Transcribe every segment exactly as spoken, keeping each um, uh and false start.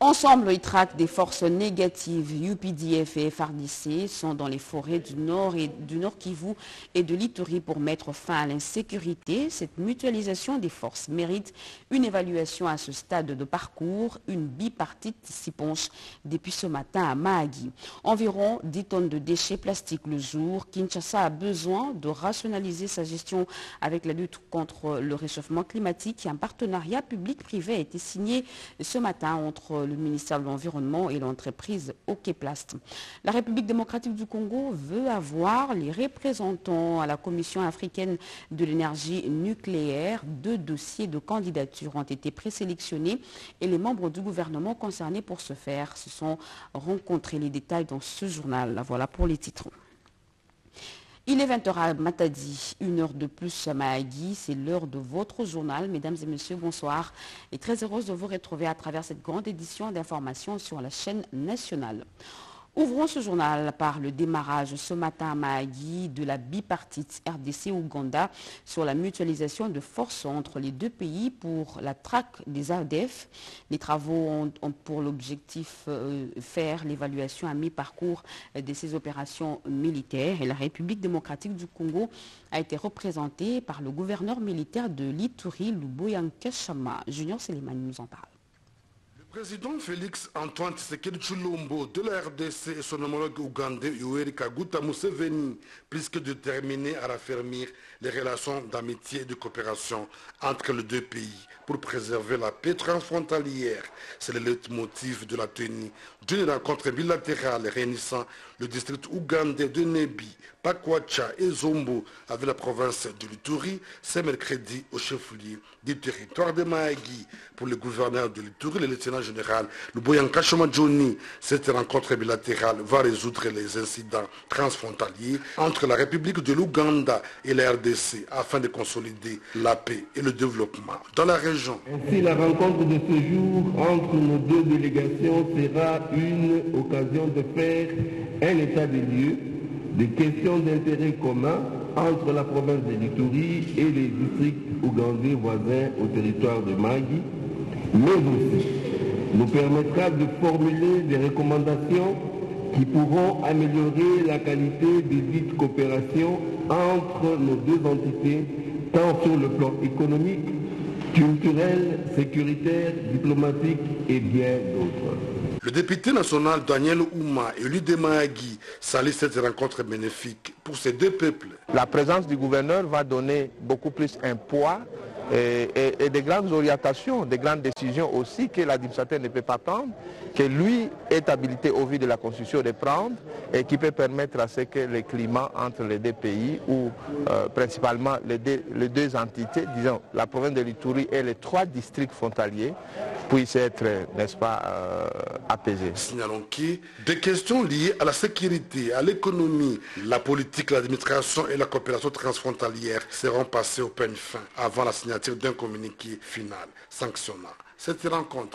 Ensemble, ils traquent des forces négatives. U P D F et F R D C sont dans les forêts du Nord et du Nord Kivu et de l'Ituri pour mettre fin à l'insécurité. Cette mutualisation des forces mérite une évaluation à ce stade de parcours. Une bipartite s'y penche depuis ce matin à Mahagi. Environ dix tonnes de déchets plastiques le jour. Kinshasa a besoin de rationaliser sa gestion avec la lutte contre le réchauffement climatique. Un partenariat public-privé a été signé ce matin entre le ministère de l'Environnement et l'entreprise Okeplast. La République démocratique du Congo veut avoir les représentants à la Commission africaine de l'énergie nucléaire. Deux dossiers de candidature ont été présélectionnés et les membres du gouvernement concernés pour ce faire se sont rencontrés. Les détails dans ce journal. Voilà pour les titres. Il est vingt heures à Matadi, une heure de plus à Mahagi, c'est l'heure de votre journal. Mesdames et messieurs, bonsoir et très heureuse de vous retrouver à travers cette grande édition d'information sur la chaîne nationale. Ouvrons ce journal par le démarrage ce matin à Mahagi de la bipartite R D C-Ouganda sur la mutualisation de forces entre les deux pays pour la traque des A D F. Les travaux ont, ont pour l'objectif euh, faire l'évaluation à mi-parcours de ces opérations militaires. Et la République démocratique du Congo a été représentée par le gouverneur militaire de l'Ituri, Luboyanka Chama. Junior Selimani nous en parle. Le président Félix Antoine Tshisekedi Tshilombo de la R D C et son homologue ougandais Yoweri Kaguta Museveni, plus que déterminés à raffermir les relations d'amitié et de coopération entre les deux pays pour préserver la paix transfrontalière. C'est le leitmotiv de la tenue d'une rencontre bilatérale réunissant le district ougandais de Nebi, Pakwacha et Zombo avec la province de l'Ituri, ce mercredi au chef-lieu du territoire de Mahagi. Pour le gouverneur de l'Ituri, le lieutenant général Luboyanka Chama Johnny, cette rencontre bilatérale va résoudre les incidents transfrontaliers entre la République de l'Ouganda et la R D C afin de consolider la paix et le développement dans la région. Ainsi, la rencontre de ce jour entre nos deux délégations sera une occasion de faire un état des lieux des questions d'intérêt commun entre la province de l'Ituri et les districts ougandais voisins au territoire de Mahagi, mais aussi nous permettra de formuler des recommandations qui pourront améliorer la qualité des dites coopérations entre nos deux entités, tant sur le plan économique, culturel, sécuritaire, diplomatique et bien d'autres. Le député national Daniel Ouma, élu de Mahagi, salue cette rencontre bénéfique pour ces deux peuples. La présence du gouverneur va donner beaucoup plus un poids et, et, et des grandes orientations, des grandes décisions aussi que l'administrateur ne peut pas prendre, que lui est habilité au vu de la Constitution de prendre et qui peut permettre à ce que le climat entre les deux pays ou euh, principalement les deux, les deux entités, disons la province de l'Ituri et les trois districts frontaliers, puissent être, n'est-ce pas, euh, apaisés. Signalons que des questions liées à la sécurité, à l'économie, la politique, l'administration et la coopération transfrontalière seront passées au peigne fin avant la signature d'un communiqué final sanctionnant cette rencontre.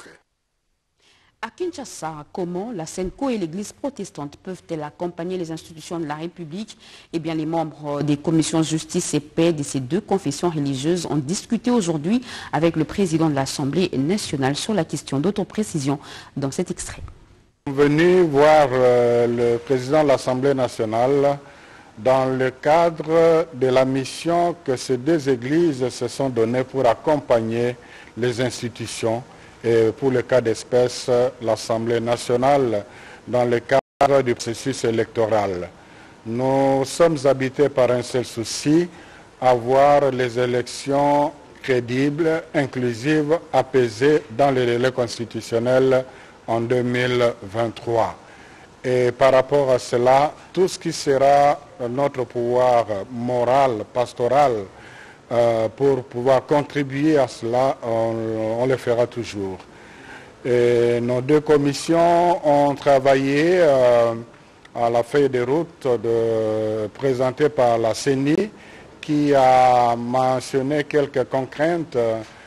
À Kinshasa, comment la Senko et l'Église protestante peuvent-elles accompagner les institutions de la République? Eh bien, les membres des commissions justice et paix de ces deux confessions religieuses ont discuté aujourd'hui avec le président de l'Assemblée nationale sur la question. D'autres précisions dans cet extrait. Nous sommes venus voir euh, le président de l'Assemblée nationale dans le cadre de la mission que ces deux églises se sont données pour accompagner les institutions. Et pour le cas d'espèce, l'Assemblée nationale dans le cadre du processus électoral. Nous sommes habités par un seul souci, avoir les élections crédibles, inclusives, apaisées dans les délais constitutionnels en deux mille vingt-trois. Et par rapport à cela, tout ce qui sera notre pouvoir moral, pastoral, Euh, pour pouvoir contribuer à cela, on, on le fera toujours. Et nos deux commissions ont travaillé euh, à la feuille de route de, présentée par la C E N I, qui a mentionné quelques contraintes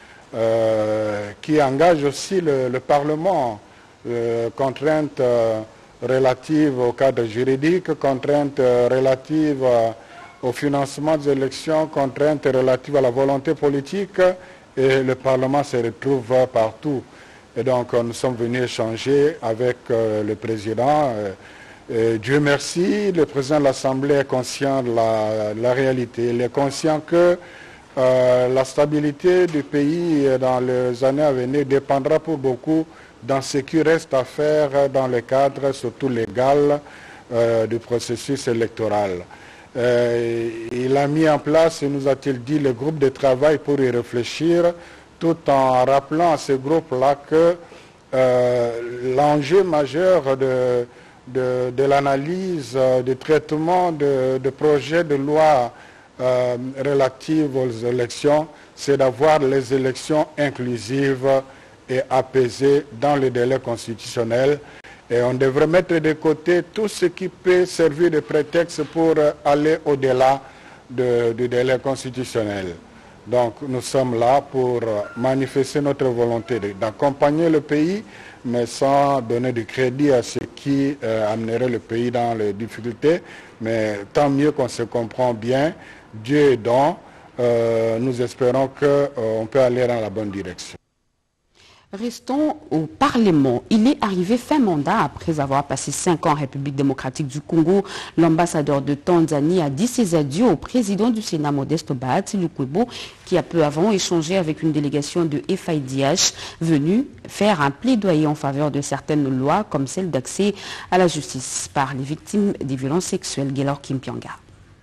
euh, qui engagent aussi le, le Parlement, euh, contraintes euh, relatives au cadre juridique, contraintes euh, relatives euh, au financement des élections, contraintes relatives à la volonté politique, et le Parlement se retrouve partout. Et donc nous sommes venus échanger avec euh, le président. Euh, euh, Dieu merci, le président de l'Assemblée est conscient de la, la réalité. Il est conscient que euh, la stabilité du pays dans les années à venir dépendra pour beaucoup dans ce qui reste à faire dans le cadre surtout légal euh, du processus électoral. Euh, il a mis en place, nous a-t-il dit, le groupe de travail pour y réfléchir, tout en rappelant à ce groupe-là que euh, l'enjeu majeur de, de, de l'analyse, euh, du traitement de, de projets de loi euh, relatifs aux élections, c'est d'avoir les élections inclusives et apaisées dans le délai constitutionnel. Et on devrait mettre de côté tout ce qui peut servir de prétexte pour aller au-delà de, du délai constitutionnel. Donc nous sommes là pour manifester notre volonté d'accompagner le pays, mais sans donner du crédit à ce qui euh, amènerait le pays dans les difficultés. Mais tant mieux qu'on se comprend bien, Dieu aidant, euh, nous espérons qu'on euh, peut aller dans la bonne direction. Restons au Parlement. Il est arrivé fin mandat après avoir passé cinq ans en République démocratique du Congo. L'ambassadeur de Tanzanie a dit ses adieux au président du Sénat, Modeste Bahati Lukwebo, qui a peu avant échangé avec une délégation de F I D H venue faire un plaidoyer en faveur de certaines lois, comme celle d'accès à la justice par les victimes des violences sexuelles. Gaylor Kimpianga.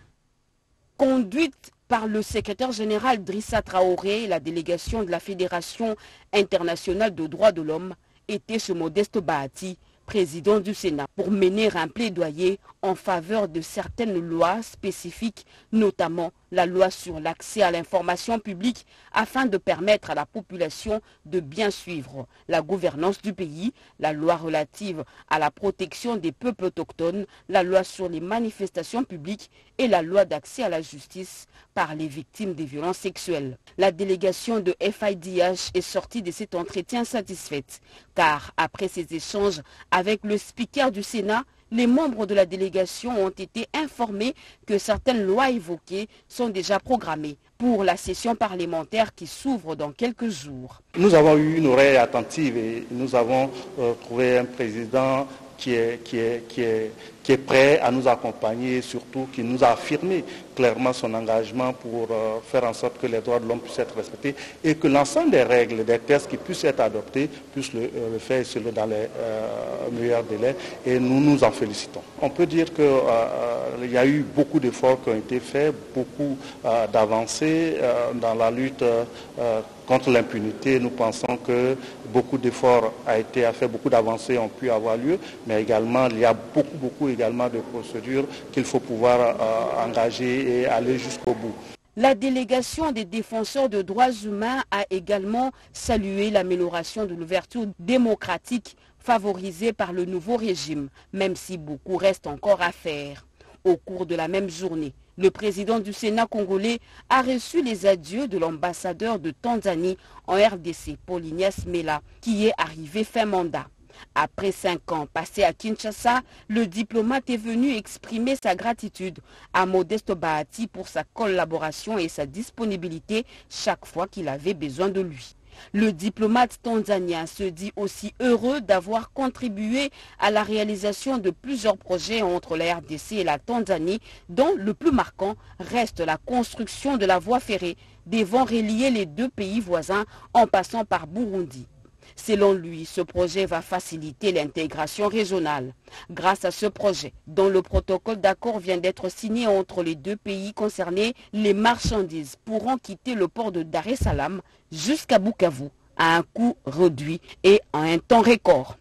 Conduite par le secrétaire général Drissa Traoré, la délégation de la Fédération internationale de droits de l'homme était ce Modeste Bahati, président du Sénat, pour mener un plaidoyer en faveur de certaines lois spécifiques, notamment la loi sur l'accès à l'information publique, afin de permettre à la population de bien suivre la gouvernance du pays, la loi relative à la protection des peuples autochtones, la loi sur les manifestations publiques et la loi d'accès à la justice par les victimes des violences sexuelles. La délégation de F I D H est sortie de cet entretien satisfaite, car après ces échanges avec le speaker du Sénat, les membres de la délégation ont été informés que certaines lois évoquées sont déjà programmées pour la session parlementaire qui s'ouvre dans quelques jours. Nous avons eu une oreille attentive et nous avons euh, trouvé un président qui est, qui est, qui est, qui est prêt à nous accompagner et surtout qui nous a affirmé clairement son engagement pour euh, faire en sorte que les droits de l'homme puissent être respectés et que l'ensemble des règles, des tests qui puissent être adoptés puissent le, euh, le faire selon dans les euh, meilleurs délais et nous nous en félicitons. On peut dire qu'il euh, y a eu beaucoup d'efforts qui ont été faits, beaucoup euh, d'avancées euh, dans la lutte euh, contre l'impunité. Nous pensons que beaucoup d'efforts ont été faits, beaucoup d'avancées ont pu avoir lieu, mais également il y a beaucoup, beaucoup également de procédures qu'il faut pouvoir euh, engager et aller jusqu'au bout. La délégation des défenseurs de droits humains a également salué l'amélioration de l'ouverture démocratique favorisée par le nouveau régime, même si beaucoup reste encore à faire. Au cours de la même journée, le président du Sénat congolais a reçu les adieux de l'ambassadeur de Tanzanie en R D C, Paul Ignace Mela, qui est arrivé fin mandat. Après cinq ans passés à Kinshasa, le diplomate est venu exprimer sa gratitude à Modeste Bahati pour sa collaboration et sa disponibilité chaque fois qu'il avait besoin de lui. Le diplomate tanzanien se dit aussi heureux d'avoir contribué à la réalisation de plusieurs projets entre la R D C et la Tanzanie, dont le plus marquant reste la construction de la voie ferrée devant relier les deux pays voisins en passant par Burundi. Selon lui, ce projet va faciliter l'intégration régionale. Grâce à ce projet, dont le protocole d'accord vient d'être signé entre les deux pays concernés, les marchandises pourront quitter le port de Dar es Salaam jusqu'à Bukavu à un coût réduit et en un temps record.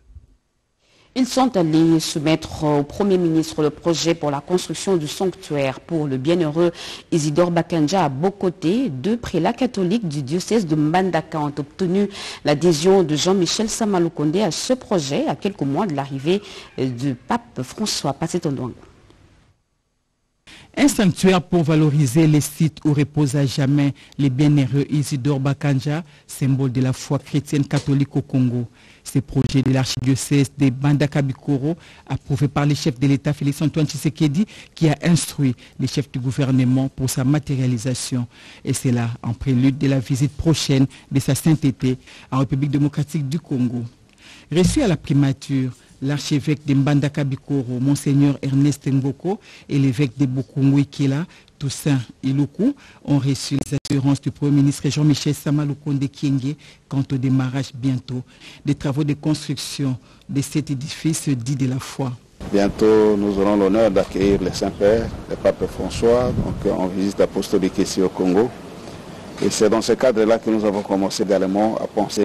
Ils sont allés soumettre au Premier ministre le projet pour la construction du sanctuaire pour le bienheureux Isidore Bakanja à Bokoté. Deux prélats catholiques du diocèse de Mbandaka ont obtenu l'adhésion de Jean-Michel Samalukonde à ce projet à quelques mois de l'arrivée du pape François Passetondouang. Un sanctuaire pour valoriser les sites où repose à jamais les bienheureux Isidore Bakanja, symbole de la foi chrétienne catholique au Congo. Ces projets de l'archidiocèse de Mbandaka-Bikoro, approuvés par le chef de l'État Félix-Antoine Tshisekedi, qui a instruit les chefs du gouvernement pour sa matérialisation. Et c'est là en prélude de la visite prochaine de sa sainteté en République démocratique du Congo. Reçu à la primature, l'archevêque de Mbandaka-Bikoro, Monseigneur Ernest Ngoko, et l'évêque de Bokungu-Ikela, Toussaint Iluku, ont reçu les assurances du Premier ministre Jean-Michel Samalukonde Kyenge quant au démarrage bientôt des travaux de construction de cet édifice dit de la foi. Bientôt, nous aurons l'honneur d'accueillir le Saint-Père, le Pape François, donc en visite apostolique ici au Congo. Et c'est dans ce cadre-là que nous avons commencé également à penser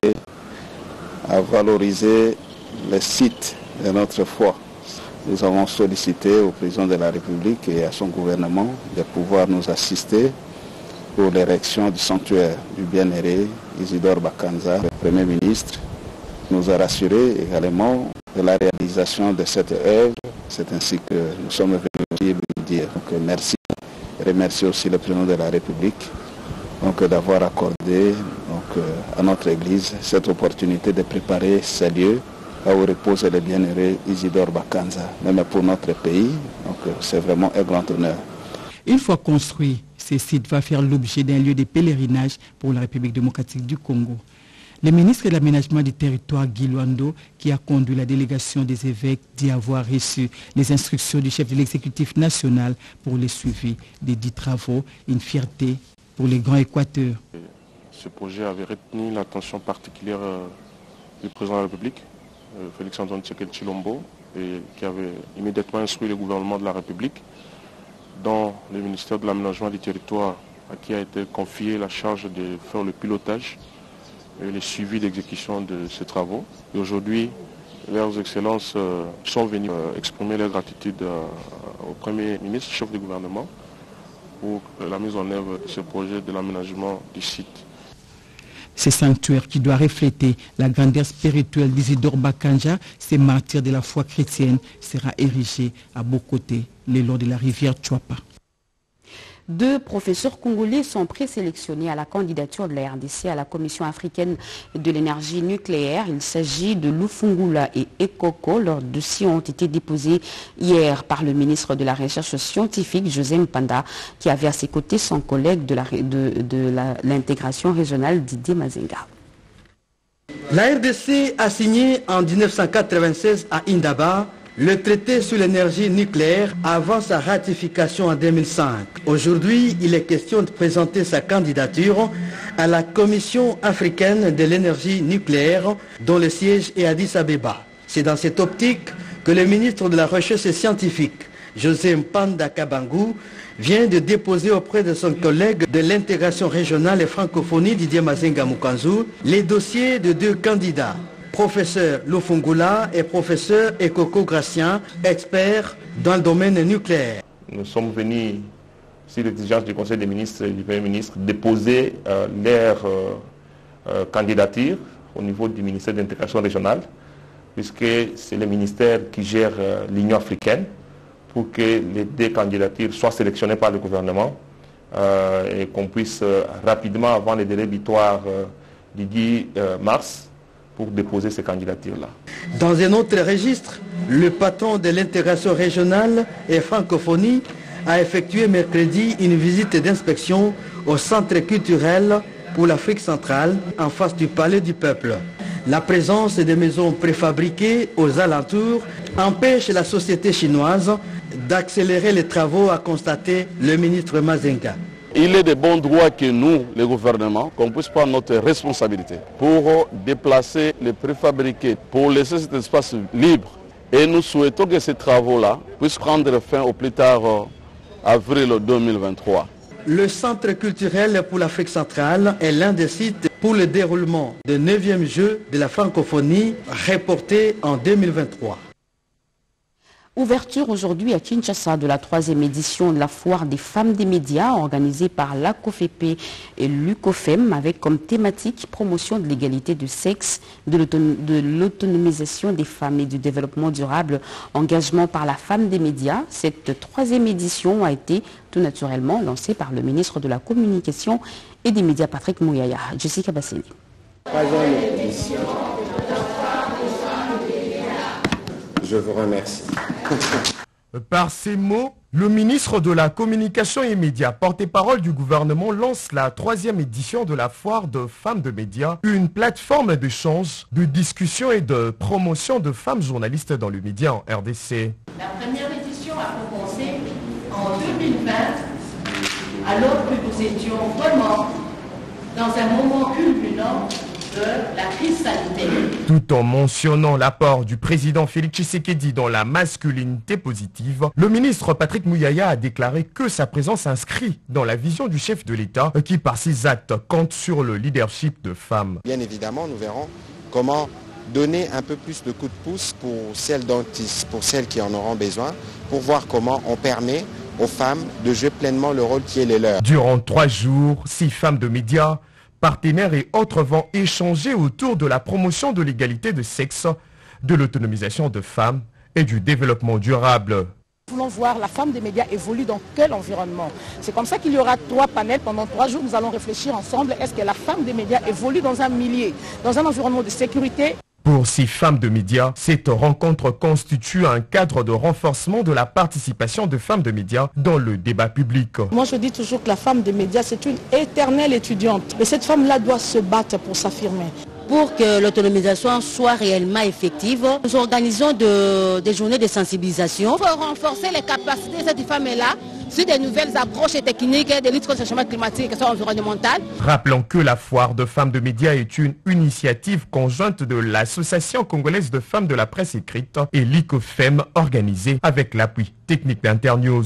à valoriser les sites de notre foi. Nous avons sollicité au président de la République et à son gouvernement de pouvoir nous assister pour l'érection du sanctuaire du bienheureux Isidore Bakanza. Le Premier ministre nous a rassuré également de la réalisation de cette œuvre. C'est ainsi que nous sommes venus lui dire donc, merci. Je remercie aussi le président de la République donc, d'avoir accordé donc, à notre Église cette opportunité de préparer ces lieux là où repose le bienheureux Isidore Bakanza, même pour notre pays. Donc c'est vraiment un grand honneur. Une fois construit, ce site va faire l'objet d'un lieu de pèlerinage pour la République démocratique du Congo. Le ministre de l'Aménagement du territoire, Guy Luando, qui a conduit la délégation des évêques, dit avoir reçu les instructions du chef de l'exécutif national pour le suivi des dix travaux, une fierté pour les grands Équateurs. Ce projet avait retenu l'attention particulière du président de la République, Félix-Antoine Tshilombo, et qui avait immédiatement instruit le gouvernement de la République dans le ministère de l'Aménagement du territoire, à qui a été confiée la charge de faire le pilotage et le suivi d'exécution de ces travaux. Et aujourd'hui, leurs excellences sont venues exprimer leur gratitude au Premier ministre, chef du gouvernement, pour la mise en œuvre de ce projet de l'aménagement du site. Ce sanctuaire qui doit refléter la grandeur spirituelle d'Isidore Bakanza, ces martyrs de la foi chrétienne, sera érigé à beaux côtés le long de la rivière Tchouapa. Deux professeurs congolais sont présélectionnés à la candidature de la R D C à la Commission africaine de l'énergie nucléaire. Il s'agit de Lufungula et Ekoko. Leurs dossiers ont été déposés hier par le ministre de la Recherche scientifique, José Mpanda, qui avait à ses côtés son collègue de l'intégration régionale, Didier Mazenga. La R D C a signé en mille neuf cent quatre-vingt-seize à Indaba le traité sur l'énergie nucléaire avant sa ratification en deux mille cinq. Aujourd'hui, il est question de présenter sa candidature à la Commission africaine de l'énergie nucléaire dont le siège est Addis Abeba. C'est dans cette optique que le ministre de la Recherche scientifique, José Mpanda Kabangu, vient de déposer auprès de son collègue de l'intégration régionale et francophonie, Didier Mazenga Mukanzu, les dossiers de deux candidats, professeur Lufungula et professeur Ekoko Gracien, experts dans le domaine nucléaire. Nous sommes venus, sur l'exigence du Conseil des ministres et du Premier ministre, déposer euh, leur euh, euh, candidature au niveau du ministère de l'intégration régionale, puisque c'est le ministère qui gère euh, l'Union africaine, pour que les deux candidatures soient sélectionnées par le gouvernement euh, et qu'on puisse euh, rapidement, avant les délais butoirs euh, du dix mars, pour déposer ces candidatures-là. Dans un autre registre, le patron de l'intégration régionale et francophonie a effectué mercredi une visite d'inspection au centre culturel pour l'Afrique centrale en face du Palais du Peuple. La présence des maisons préfabriquées aux alentours empêche la société chinoise d'accélérer les travaux, a constaté le ministre Mazenga. Il est de bon droit que nous, le gouvernement, qu'on puisse prendre notre responsabilité pour déplacer les préfabriqués, pour laisser cet espace libre. Et nous souhaitons que ces travaux-là puissent prendre fin au plus tard avril deux mille vingt-trois. Le Centre culturel pour l'Afrique centrale est l'un des sites pour le déroulement des neuvième Jeux de la francophonie reporté en deux mille vingt-trois. Ouverture aujourd'hui à Kinshasa de la troisième édition de la foire des femmes des médias organisée par l'A C O F E P et l'U C O F E M avec comme thématique promotion de l'égalité de sexe, de l'autonomisation des femmes et du développement durable, engagement par la femme des médias. Cette troisième édition a été tout naturellement lancée par le ministre de la Communication et des médias Patrick Mouyaya. Jessica Basseni. Je vous remercie. Par ces mots, le ministre de la Communication et Médias, porte-parole du gouvernement, lance la troisième édition de la foire de femmes de médias, une plateforme d'échange, de discussion et de promotion de femmes journalistes dans le média en R D C. La première édition a commencé en deux mille vingt, alors que nous étions vraiment dans un moment culminant de la crise sanitaire. Tout en mentionnant l'apport du président Félix Tshisekedi dans la masculinité positive, le ministre Patrick Mouyaya a déclaré que sa présence s'inscrit dans la vision du chef de l'État qui, par ses actes, compte sur le leadership de femmes. Bien évidemment, nous verrons comment donner un peu plus de coups de pouce pour celles, dont, pour celles qui en auront besoin, pour voir comment on permet aux femmes de jouer pleinement le rôle qui est le leur. Durant trois jours, six femmes de médias, partenaires et autres vont échanger autour de la promotion de l'égalité de sexe, de l'autonomisation de femmes et du développement durable. Nous voulons voir la femme des médias évoluer dans quel environnement. C'est comme ça qu'il y aura trois panels. Pendant trois jours, nous allons réfléchir ensemble. Est-ce que la femme des médias évolue dans un milieu, dans un environnement de sécurité? Pour ces femmes de médias, cette rencontre constitue un cadre de renforcement de la participation de femmes de médias dans le débat public. Moi, je dis toujours que la femme de médias, c'est une éternelle étudiante. Et cette femme-là doit se battre pour s'affirmer. Pour que l'autonomisation soit réellement effective, nous organisons de, des journées de sensibilisation. Il faut renforcer les capacités de cette femme-là sur des nouvelles approches et techniques de lutte contre le changement climatique et environnemental. Rappelons que la foire de femmes de médias est une initiative conjointe de l'Association congolaise de femmes de la presse écrite et l'I C O F E M organisée avec l'appui technique d'Internews.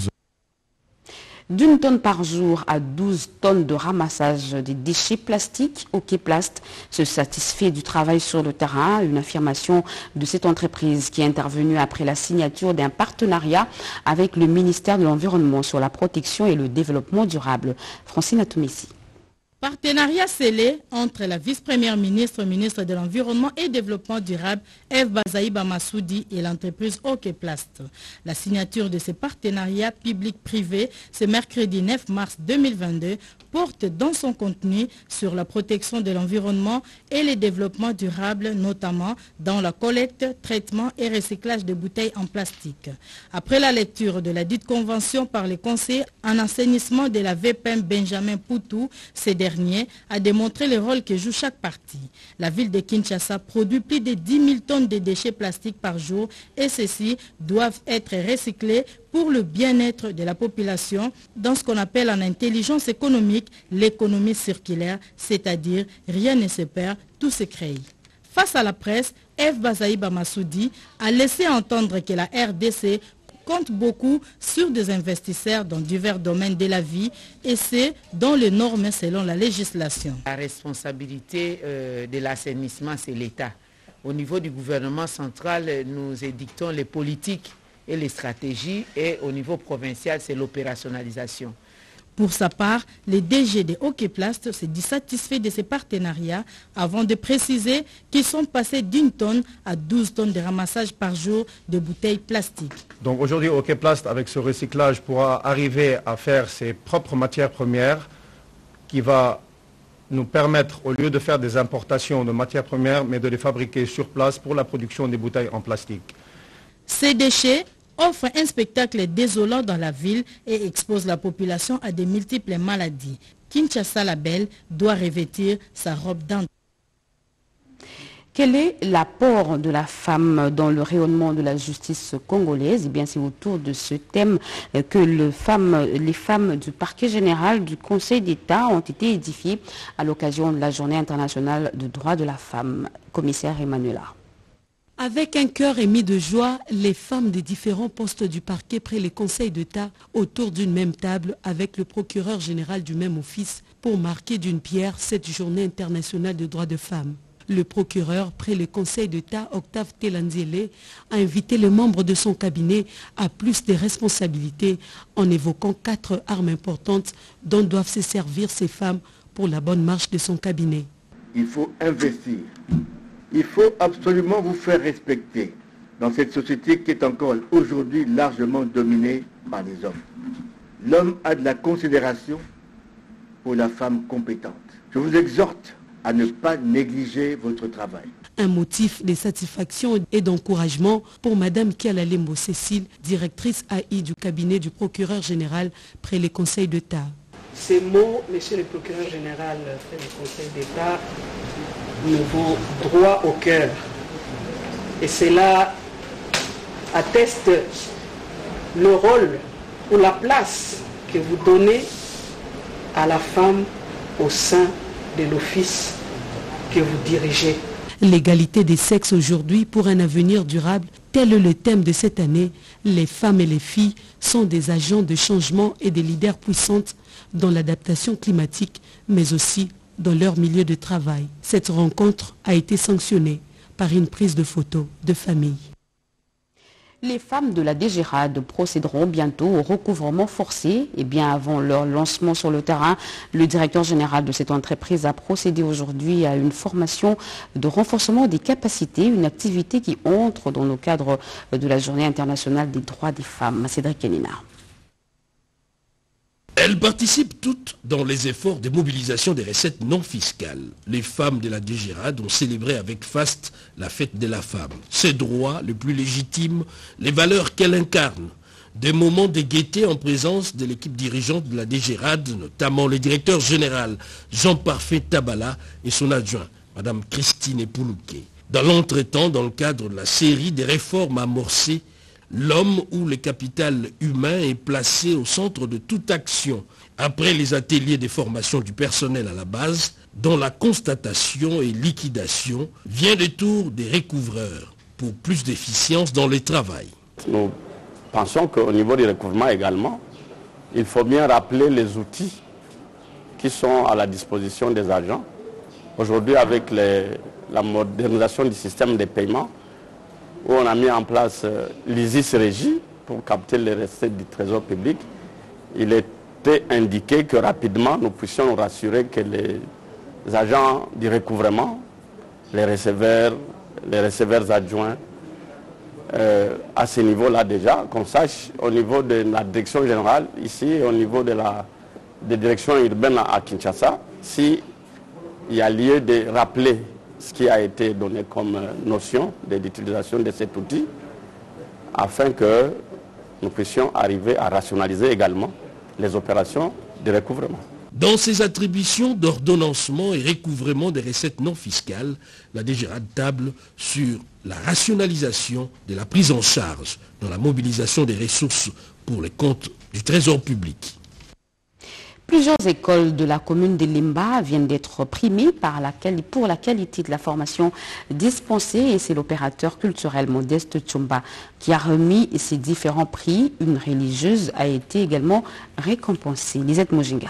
D'une tonne par jour à douze tonnes de ramassage des déchets plastiques, Okeplast se satisfait du travail sur le terrain, une affirmation de cette entreprise qui est intervenue après la signature d'un partenariat avec le ministère de l'Environnement sur la protection et le développement durable. Francine Atoumessi. Partenariat scellé entre la vice-première ministre, ministre de l'Environnement et Développement durable, Eve Bazaïba Massoudi et l'entreprise Okeplast. La signature de ce partenariat public-privé ce mercredi neuf mars deux mille vingt-deux porte dans son contenu sur la protection de l'environnement et le développement durable, notamment dans la collecte, traitement et recyclage de bouteilles en plastique. Après la lecture de la dite convention par les conseillers en assainissement de la V P M Benjamin Poutou, ces derniers a démontré le rôle que joue chaque partie. La ville de Kinshasa produit plus de dix mille tonnes de déchets plastiques par jour et ceux-ci doivent être recyclés pour le bien-être de la population dans ce qu'on appelle en intelligence économique l'économie circulaire, c'est-à-dire rien ne se perd, tout se crée. Face à la presse, Eve Bazaïba Massoudi a laissé entendre que la R D C compte beaucoup sur des investisseurs dans divers domaines de la vie et c'est dans les normes selon la législation. La responsabilité euh, de l'assainissement, c'est l'État. Au niveau du gouvernement central, nous édictons les politiques et les stratégies et au niveau provincial, c'est l'opérationnalisation. Pour sa part, le D G de Okeplast s'est dit satisfait de ces partenariats avant de préciser qu'ils sont passés d'une tonne à douze tonnes de ramassage par jour de bouteilles plastiques. Donc aujourd'hui, Okeplast, avec ce recyclage, pourra arriver à faire ses propres matières premières qui va nous permettre, au lieu de faire des importations de matières premières, mais de les fabriquer sur place pour la production des bouteilles en plastique. Ces déchets offre un spectacle désolant dans la ville et expose la population à de multiples maladies. Kinshasa la Belle doit revêtir sa robe d'antan. Quel est l'apport de la femme dans le rayonnement de la justice congolaise? Eh bien, c'est autour de ce thème que le femme, les femmes du parquet général du Conseil d'État ont été édifiées à l'occasion de la Journée internationale du droit de la femme. Commissaire Emmanuela. Avec un cœur émis de joie, les femmes des différents postes du parquet près les conseils d'État autour d'une même table avec le procureur général du même office pour marquer d'une pierre cette journée internationale de droits de femmes. Le procureur près le conseil d'État, Octave Telanziele, a invité les membres de son cabinet à plus de responsabilités en évoquant quatre armes importantes dont doivent se servir ces femmes pour la bonne marche de son cabinet. Il faut investir. Il faut absolument vous faire respecter dans cette société qui est encore aujourd'hui largement dominée par les hommes. L'homme a de la considération pour la femme compétente. Je vous exhorte à ne pas négliger votre travail. Un motif de satisfaction et d'encouragement pour Madame Kialalembo Cécile, directrice A I du cabinet du procureur général près les conseils d'État. Ces mots, Monsieur le procureur général près les conseils d'État, me vont droit au cœur. Et cela atteste le rôle ou la place que vous donnez à la femme au sein de l'office que vous dirigez. L'égalité des sexes aujourd'hui pour un avenir durable, tel est le thème de cette année. Les femmes et les filles sont des agents de changement et des leaders puissantes dans l'adaptation climatique, mais aussi dans leur milieu de travail. Cette rencontre a été sanctionnée par une prise de photo de famille. Les femmes de la D G R A D procéderont bientôt au recouvrement forcé. Et bien avant leur lancement sur le terrain, le directeur général de cette entreprise a procédé aujourd'hui à une formation de renforcement des capacités, une activité qui entre dans le cadre de la Journée internationale des droits des femmes. Cédric Kenina. Elles participent toutes dans les efforts de mobilisation des recettes non fiscales. Les femmes de la D G R A D ont célébré avec faste la fête de la femme. Ses droits les plus légitimes, les valeurs qu'elle incarne. Des moments de gaieté en présence de l'équipe dirigeante de la D G R A D, notamment le directeur général Jean-Parfait Tabala et son adjoint, Madame Christine Epoulouké. Dans l'entretemps, dans le cadre de la série des réformes amorcées, l'homme ou le capital humain est placé au centre de toute action. Après les ateliers de formation du personnel à la base, dont la constatation et liquidation, vient le tour des recouvreurs pour plus d'efficience dans le travail. Nous pensons qu'au niveau du recouvrement également, il faut bien rappeler les outils qui sont à la disposition des agents. Aujourd'hui, avec les, la modernisation du système de paiement, où on a mis en place euh, l'I S I S Régie pour capter les recettes du trésor public, il était indiqué que rapidement nous puissions nous rassurer que les agents du recouvrement, les receveurs, les receveurs adjoints, euh, à ce niveau-là déjà, qu'on sache au niveau de la direction générale, ici, au niveau de la de direction urbaine à Kinshasa, s'il y a lieu de rappeler ce qui a été donné comme notion de l'utilisation de cet outil, afin que nous puissions arriver à rationaliser également les opérations de recouvrement. Dans ses attributions d'ordonnancement et recouvrement des recettes non fiscales, la D G R A D table sur la rationalisation de la prise en charge dans la mobilisation des ressources pour les comptes du trésor public. Plusieurs écoles de la commune de Limba viennent d'être primées par la, pour la qualité de la formation dispensée et c'est l'opérateur culturel Modeste Tchumba qui a remis ces différents prix. Une religieuse a été également récompensée. Lisette Mojinga.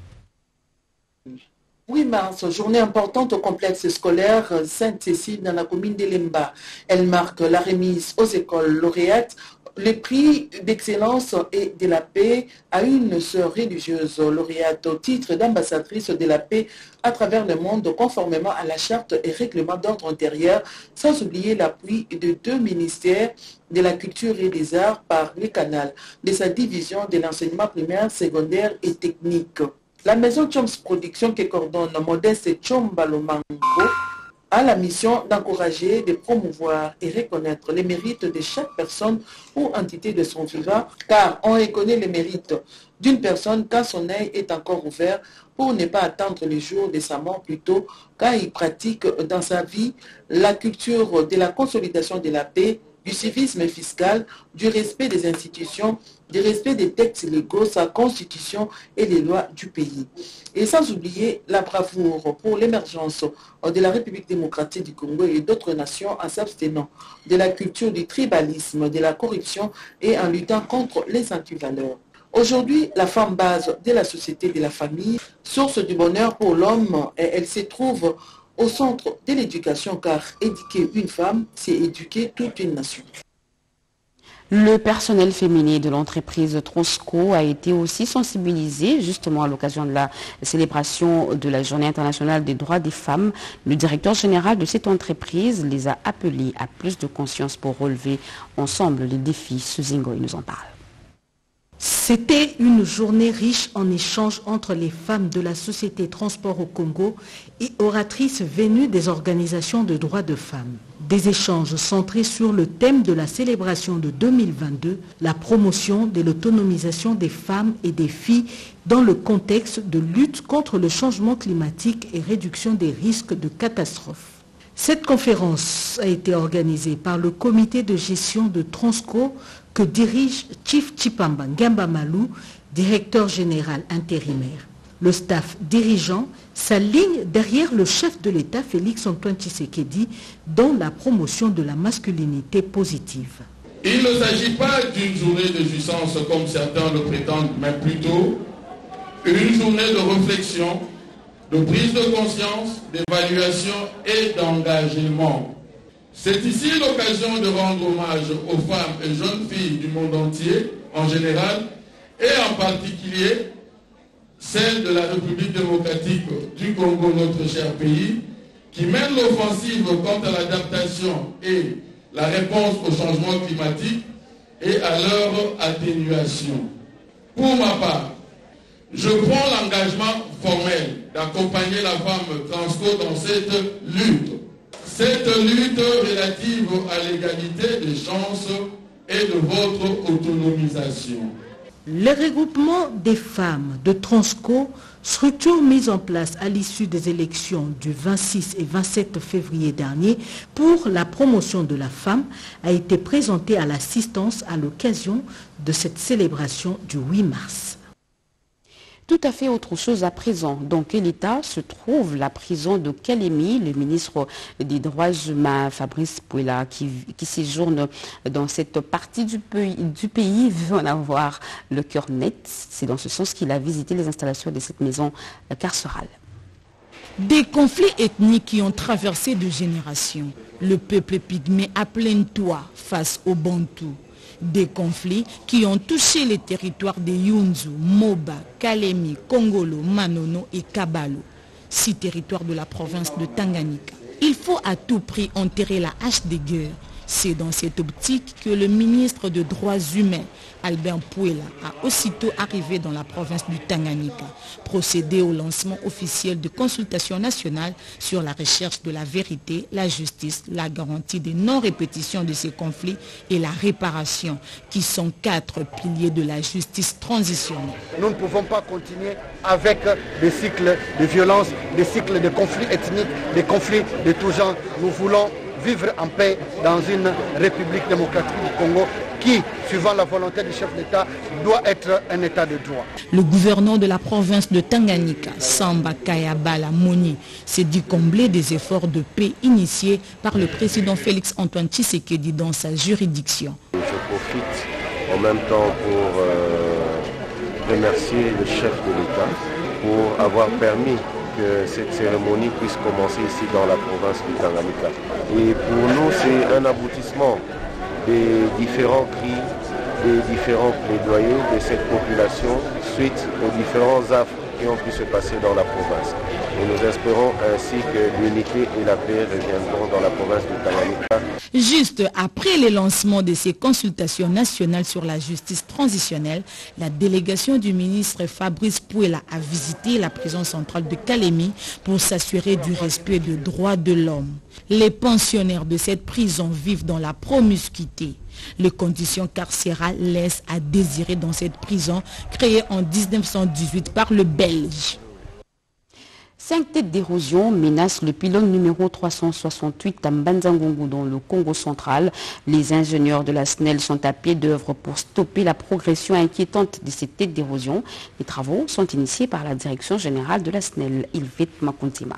huit mars, journée importante au complexe scolaire Sainte-Cécile dans la commune de Limba. Elle marque la remise aux écoles lauréates le prix d'excellence et de la paix à une sœur religieuse lauréate au titre d'ambassadrice de la paix à travers le monde conformément à la charte et règlement d'ordre intérieur, sans oublier l'appui de deux ministères de la culture et des arts par les canaux de sa division de l'enseignement primaire, secondaire et technique. La maison Tchoms Production qui coordonne Modeste Tchomba Lomango a la mission d'encourager, de promouvoir et reconnaître les mérites de chaque personne ou entité de son vivant, car on reconnaît les mérites d'une personne quand son œil est encore ouvert pour ne pas attendre le jour de sa mort plutôt quand il pratique dans sa vie la culture de la consolidation de la paix, du civisme fiscal, du respect des institutions, du respect des textes légaux, sa constitution et les lois du pays. Et sans oublier la bravoure pour l'émergence de la République démocratique du Congo et d'autres nations en s'abstenant de la culture du tribalisme, de la corruption et en luttant contre les antivaleurs. Aujourd'hui, la femme base de la société de la famille, source du bonheur pour l'homme, elle se trouve au centre de l'éducation, car éduquer une femme, c'est éduquer toute une nation. Le personnel féminin de l'entreprise Trosco a été aussi sensibilisé justement à l'occasion de la célébration de la Journée internationale des droits des femmes. Le directeur général de cette entreprise les a appelés à plus de conscience pour relever ensemble les défis. Suzingo, il nous en parle. C'était une journée riche en échanges entre les femmes de la société Transport au Congo et oratrices venues des organisations de droits de femmes. Des échanges centrés sur le thème de la célébration de deux mille vingt-deux, la promotion de l'autonomisation des femmes et des filles dans le contexte de lutte contre le changement climatique et réduction des risques de catastrophes. Cette conférence a été organisée par le comité de gestion de Transco que dirige Chief Chipamba Ngamba Malou, directeur général intérimaire. Le staff dirigeant s'aligne derrière le chef de l'État Félix Antoine Tshisekedi dans la promotion de la masculinité positive. Il ne s'agit pas d'une journée de jouissance comme certains le prétendent, mais plutôt une journée de réflexion, de prise de conscience, d'évaluation et d'engagement. C'est ici l'occasion de rendre hommage aux femmes et jeunes filles du monde entier en général et en particulier celle de la République démocratique du Congo, notre cher pays, qui mène l'offensive quant à l'adaptation et la réponse au changement climatique et à leur atténuation. Pour ma part, je prends l'engagement formel d'accompagner la femme Transco dans cette lutte. Cette lutte relative à l'égalité des chances et de votre autonomisation. Le regroupement des femmes de Transco, structure mise en place à l'issue des élections du vingt-six et vingt-sept février dernier pour la promotion de la femme, a été présenté à l'assistance à l'occasion de cette célébration du huit mars. Tout à fait autre chose à présent. Dans quel état se trouve la prison de Kalemi? Le ministre des Droits humains, Fabrice Pouela, qui, qui séjourne dans cette partie du pays, du pays, veut en avoir le cœur net. C'est dans ce sens qu'il a visité les installations de cette maison carcérale. Des conflits ethniques qui ont traversé de générations. Le peuple pygmée à plein toit face aux Bantous. Des conflits qui ont touché les territoires de Yunzu, Moba, Kalemi, Kongolo, Manono et Kabalo, six territoires de la province de Tanganyika. Il faut à tout prix enterrer la hache des guerres. C'est dans cette optique que le ministre des Droits humains, Albert Pouela, a aussitôt arrivé dans la province du Tanganyika, procédé au lancement officiel de consultation nationale sur la recherche de la vérité, la justice, la garantie de non-répétition de ces conflits et la réparation, qui sont quatre piliers de la justice transitionnelle. Nous ne pouvons pas continuer avec des cycles de violence, des cycles de conflits ethniques, des conflits de tous genres. Nous voulons vivre en paix dans une République démocratique du Congo qui, suivant la volonté du chef d'État, doit être un État de droit. Le gouverneur de la province de Tanganyika, Samba Kayabala Moni, s'est dit combler des efforts de paix initiés par le président Félix Antoine Tshisekedi dans sa juridiction. Je profite en même temps pour euh, remercier le chef de l'État pour avoir permis que cette cérémonie puisse commencer ici dans la province du Tanganyika. Et pour nous, c'est un aboutissement des différents cris, des différents plaidoyers de cette population suite aux différents affres qui ont pu se passer dans la province. Et nous espérons ainsi que l'unité et la paix reviendront dans la province du Tanganyika. Juste après le lancement de ces consultations nationales sur la justice transitionnelle, la délégation du ministre Fabrice Pouela a visité la prison centrale de Kalemi pour s'assurer du respect des droits de l'homme. Les pensionnaires de cette prison vivent dans la promiscuité. Les conditions carcérales laissent à désirer dans cette prison créée en mille neuf cent dix-huit par le Belge. Cinq têtes d'érosion menacent le pylône numéro trois cent soixante-huit à Mbanzangongo dans le Congo central. Les ingénieurs de la S N E L sont à pied d'œuvre pour stopper la progression inquiétante de ces têtes d'érosion. Les travaux sont initiés par la direction générale de la S N E L, Ilvette Makontima.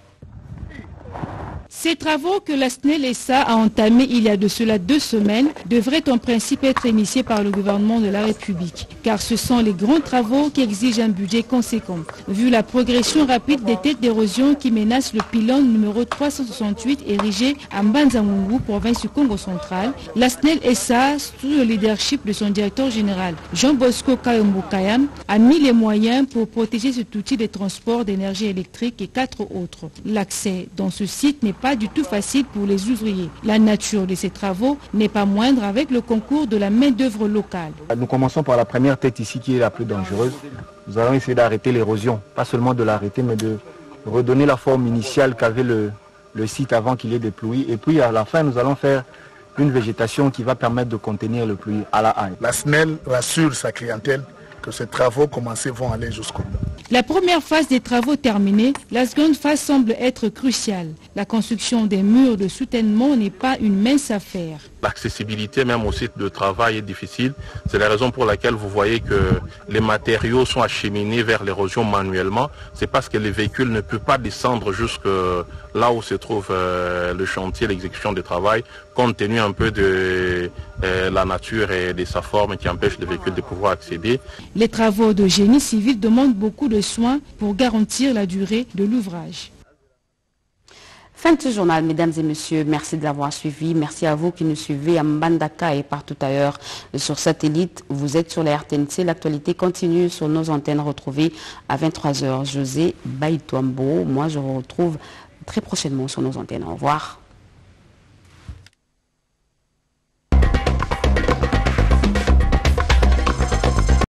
Ces travaux que la S N E L S A a entamés il y a de cela deux semaines devraient en principe être initiés par le gouvernement de la République, car ce sont les grands travaux qui exigent un budget conséquent. Vu la progression rapide des têtes d'érosion qui menacent le pylône numéro trois cent soixante-huit érigé à Mbanzangongo, province du Congo central, la S N E L S A, sous le leadership de son directeur général Jean Bosco Kayombo Kayam, a mis les moyens pour protéger cet outil de transport d'énergie électrique et quatre autres. L'accès dans ce site n'est pas pas du tout facile pour les ouvriers. La nature de ces travaux n'est pas moindre avec le concours de la main-d'œuvre locale. Nous commençons par la première tête ici qui est la plus dangereuse. Nous allons essayer d'arrêter l'érosion, pas seulement de l'arrêter, mais de redonner la forme initiale qu'avait le, le site avant qu'il y ait des pluies. Et puis à la fin, nous allons faire une végétation qui va permettre de contenir le pluie à la haie. La S N E L rassure sa clientèle que ces travaux commencés vont aller jusqu'au bout. La première phase des travaux terminée, la seconde phase semble être cruciale. La construction des murs de soutènement n'est pas une mince affaire. L'accessibilité même au site de travail est difficile. C'est la raison pour laquelle vous voyez que les matériaux sont acheminés vers l'érosion manuellement. C'est parce que les véhicules ne peuvent pas descendre jusque là où se trouve euh, le chantier, l'exécution du travail, compte tenu un peu de euh, la nature et de sa forme qui empêche les véhicules de pouvoir accéder. Les travaux de génie civil demandent beaucoup de soins pour garantir la durée de l'ouvrage. Fin de ce journal, mesdames et messieurs, merci de l'avoir suivi. Merci à vous qui nous suivez à Mbandaka et partout ailleurs sur satellite. Vous êtes sur la R T N C. L'actualité continue sur nos antennes retrouvées à vingt-trois heures. José Baïtouambo. Moi, je vous retrouve très prochainement sur nos antennes. Au revoir.